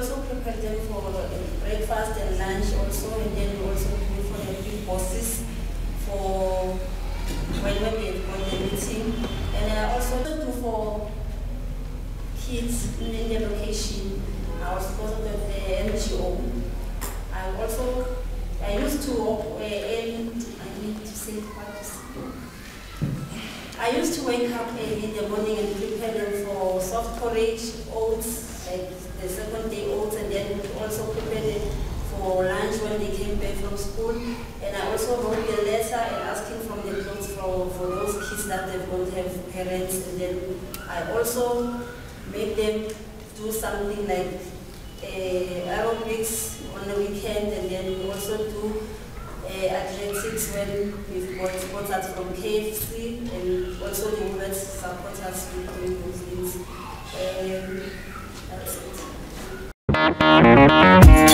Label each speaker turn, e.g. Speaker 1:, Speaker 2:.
Speaker 1: also prepare them for breakfast and lunch also, and then we also do for the big bosses for when they go to the meeting. And I also do for kids in the location. I was part of the NGO. I used to I used to wake up early in the morning and prepare them for soft porridge, oats, like the second day oats, and then also prepare it for lunch when they came back from school. And I also wrote the letter and asking from the clothes for those kids that they don't have parents. And then I also make them do something like aerobics on the weekend, and then we also do athletics when we've got supporters from KFC, and also the women's supporters with doing those things. That's it.